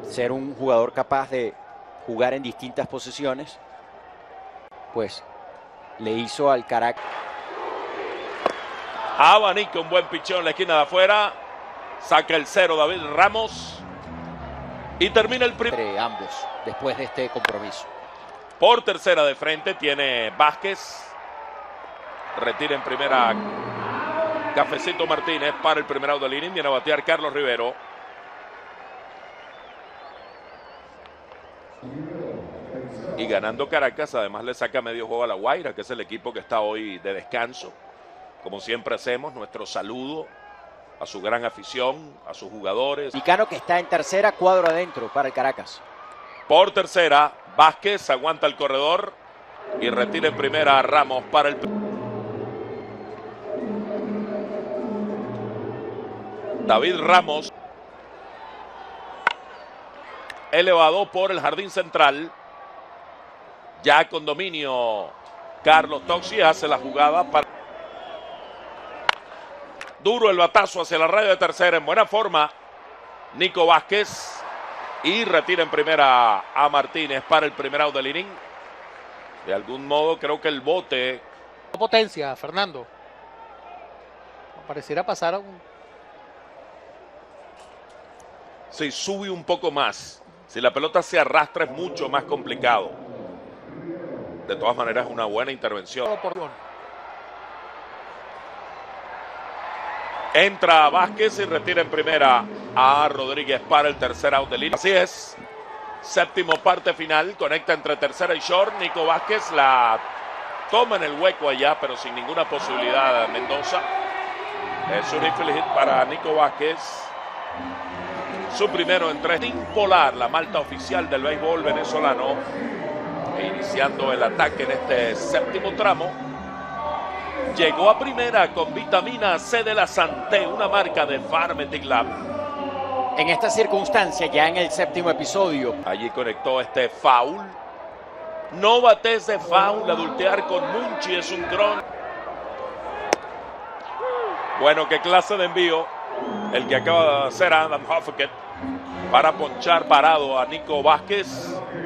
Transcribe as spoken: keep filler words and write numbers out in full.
ser un jugador capaz de jugar en distintas posiciones, pues le hizo al Caracas. Abanica un buen pichón en la esquina de afuera. Saca el cero David Ramos. Y termina el primer. Entre ambos, después de este compromiso. Por tercera de frente tiene Vázquez. Retira en primera Cafecito Martínez para el primer out del inning. Viene a batear Carlos Rivero. Y ganando Caracas, además le saca medio juego a La Guaira, que es el equipo que está hoy de descanso. Como siempre hacemos, nuestro saludo a su gran afición, a sus jugadores. Mexicano que está en tercera, cuadro adentro para el Caracas. Por tercera, Vázquez aguanta el corredor y retira en primera a Ramos para el... David Ramos. Elevado por el jardín central. Ya con dominio Carlos Toxi hace la jugada para... Duro el batazo hacia la raya de tercera en buena forma. Nico Vázquez. Y retira en primera a Martínez para el primer out del inning. De algún modo creo que el bote... Potencia, Fernando. Pareciera pasar a un... Sí, sube un poco más. Si la pelota se arrastra es mucho más complicado. De todas maneras es una buena intervención. Entra Vázquez y retira en primera a Rodríguez para el tercer out del inning. Así es. Séptimo parte final. Conecta entre tercera y short. Nico Vázquez la toma en el hueco allá, pero sin ninguna posibilidad Mendoza. Es un infield hit para Nico Vázquez. Su primero en tres. Polar, la malta oficial del béisbol venezolano. E iniciando el ataque en este séptimo tramo. Llegó a primera con vitamina C de la Santé, una marca de Pharmatic Lab. En esta circunstancia, ya en el séptimo episodio. Allí conectó este foul. No bates de foul, adultear con Munchi es un cron. Bueno, qué clase de envío el que acaba de hacer Adam Hoffaker para ponchar parado a Nico Vázquez.